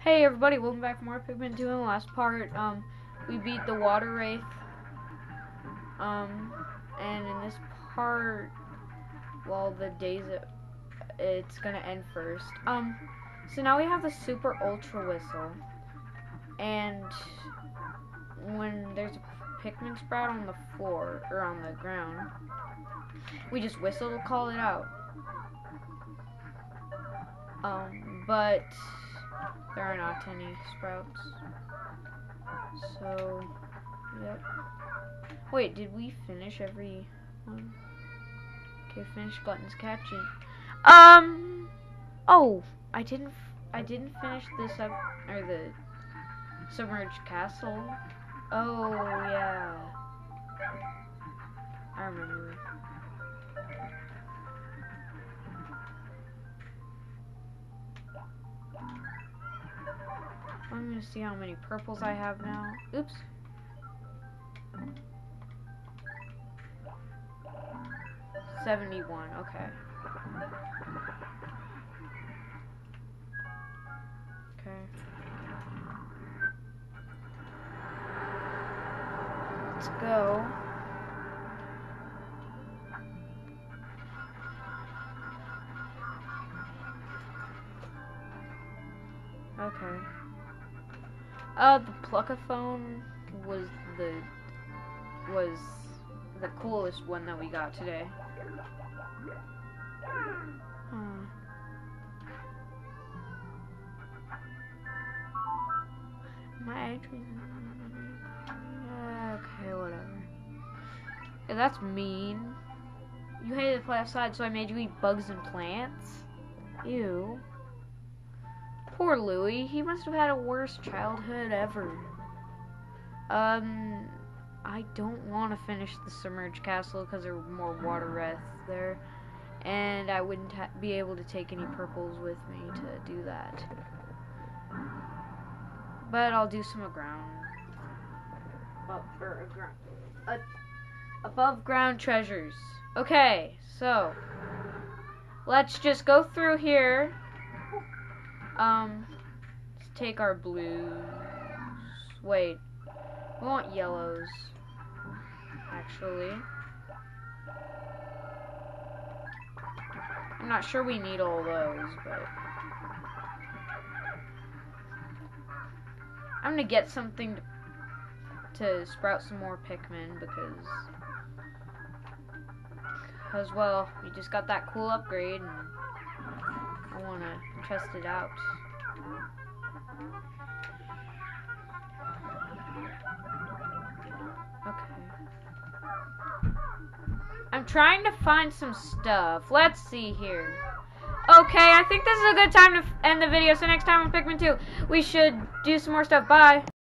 Hey everybody, welcome back for more Pikmin 2. In the last part, we beat the Water Wraith. And in this part, well, the days it's gonna end first. So now we have the Super Ultra Whistle. And when there's a Pikmin sprout on the floor, or on the ground, we just whistle to call it out. But there are not any sprouts. So, yep. Wait, did we finish every one? Okay, finish Glutton's catching. Oh, I didn't finish this the submerged castle. Oh, yeah. I remember. I'm gonna see how many purples I have now. Oops. $71, okay. Okay. Let's go. Okay. The Pluckathon was the coolest one that we got today. My entry. Okay, whatever. Yeah, that's mean. You hated to play outside, so I made you eat bugs and plants? Ew. Poor Louie, he must have had a worst childhood ever. I don't want to finish the submerged castle because there are more water wraiths there, and I wouldn't be able to take any purples with me to do that. But I'll do some above ground treasures. Okay, so let's just go through here. Let's take our blues. Wait, we want yellows, actually. I'm not sure we need all those, but I'm gonna get something to sprout some more Pikmin because well, we just got that cool upgrade and I wanna test it out. Okay. I'm trying to find some stuff. Let's see here. Okay, I think this is a good time to end the video. So next time on Pikmin 2, we should do some more stuff. Bye.